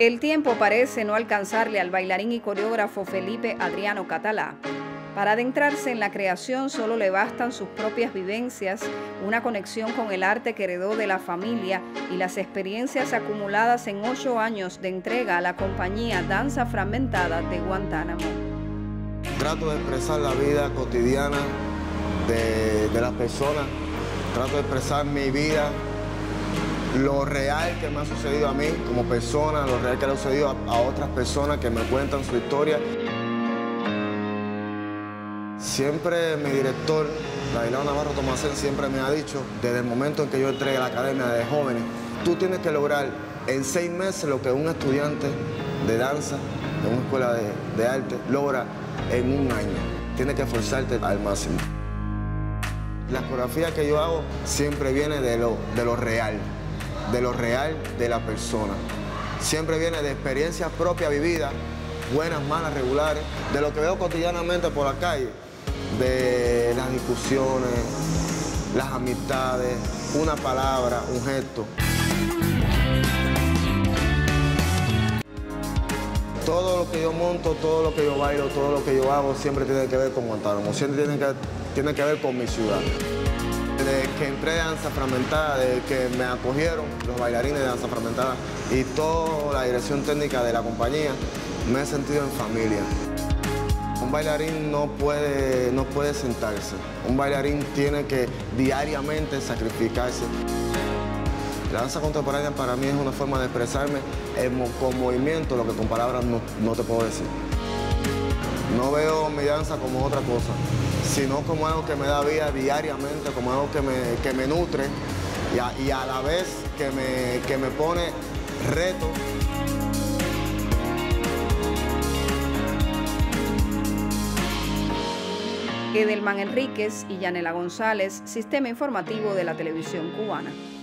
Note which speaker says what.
Speaker 1: El tiempo parece no alcanzarle al bailarín y coreógrafo Felipe Adriano Catalá. Para adentrarse en la creación solo le bastan sus propias vivencias, una conexión con el arte que heredó de la familia y las experiencias acumuladas en 8 años de entrega a la compañía Danza Fragmentada de Guantánamo.
Speaker 2: Trato de expresar la vida cotidiana de las personas, trato de expresar mi vida, lo real que me ha sucedido a mí como persona, lo real que le ha sucedido a otras personas que me cuentan su historia. Siempre mi director, Ladislao Navarro Tomasén, siempre me ha dicho, desde el momento en que yo entré a la academia de jóvenes, tú tienes que lograr en 6 meses lo que un estudiante de danza, de una escuela de arte, logra en 1 año. Tienes que esforzarte al máximo. La coreografía que yo hago siempre viene de lo real de la persona. Siempre viene de experiencias propias vividas, buenas, malas, regulares, de lo que veo cotidianamente por la calle, de las discusiones, las amistades, una palabra, un gesto. Todo lo que yo monto, todo lo que yo bailo, todo lo que yo hago siempre tiene que ver con Guantánamo, siempre tiene que ver con mi ciudad. Desde que entré a Danza Fragmentada, desde que me acogieron los bailarines de Danza Fragmentada y toda la dirección técnica de la compañía, me he sentido en familia. Un bailarín no puede sentarse, un bailarín tiene que diariamente sacrificarse. La danza contemporánea para mí es una forma de expresarme con movimiento, lo que con palabras no te puedo decir. No veo mi danza como otra cosa, sino como algo que me da vida diariamente, como algo que me nutre y a la vez que me pone reto.
Speaker 1: Edelman Enríquez y Yanela González, Sistema Informativo de la Televisión Cubana.